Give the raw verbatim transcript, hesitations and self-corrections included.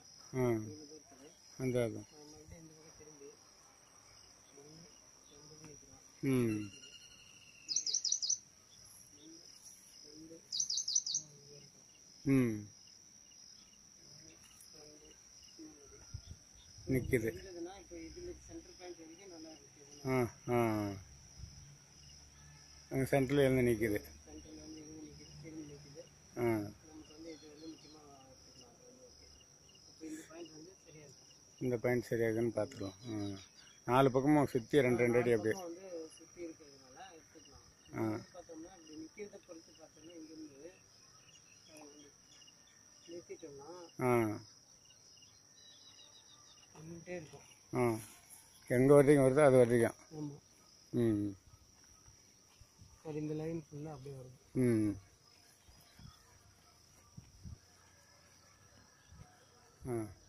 ஆ அந்த அதான் ம் ம் நிற்கிது. ஆ ஆ அங்கே சென்டரில் எழுந்து நிற்கிது. ஆ இந்த பாயிண்ட் சரியாகுன்னு பார்த்துருவோம். ஆ நாலு பக்கமும் சுற்றி ரெண்டு ரெண்டு அடி அப்படியே. ஆ ஆ ஆ எங்கே வரைக்கும் வருதோ அது வரைக்கும். ம் இந்த லைன் ஃபுல்லாக அப்படியே வருது. ம் ஆ